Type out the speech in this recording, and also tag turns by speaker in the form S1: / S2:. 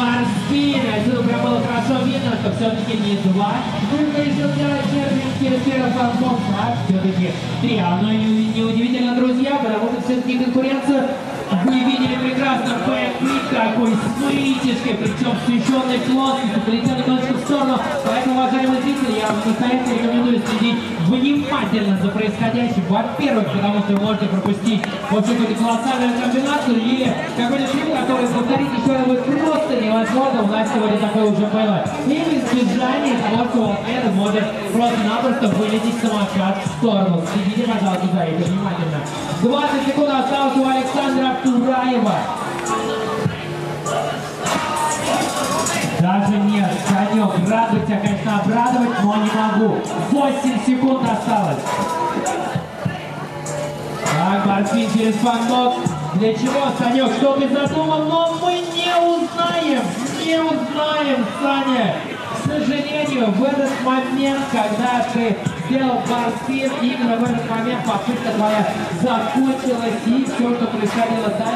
S1: барспин. Отсюда прям было хорошо видно, что все-таки не 2. Только решил делать через первый фанбокс, а все-таки 3. Оно и неудивительно, друзья, потому что все-таки конкуренцию вы видели прекрасно. Бэквик какой с мытишкой, причем смещенной плоскостью, полетел немножко в сторону. Поэтому, уважаемые зрители, я вам настоятельно рекомендую следить внимательно за происходящим. Во-первых, потому что вы можете пропустить вот какую-то колоссальную комбинацию или какой-то фильм, который повторить еще раз будет просто невозможно. У нас сегодня такое уже было. И в избежание того, что это может просто-напросто вылететь самокат в сторону. Следите, пожалуйста, за этим внимательно. 20 секунд осталось у Александра Тураева. Даже нет, Санек, радует тебя, конечно, обрадовать, но не могу. 8 секунд осталось. Так, барспин через фанбокс. Для чего, Санек, что ты задумал? Но мы не узнаем, Саня. К сожалению, в этот момент, когда ты сделал барспин, именно в этот момент попытка твоя закончилась, и все, что происходило дальше.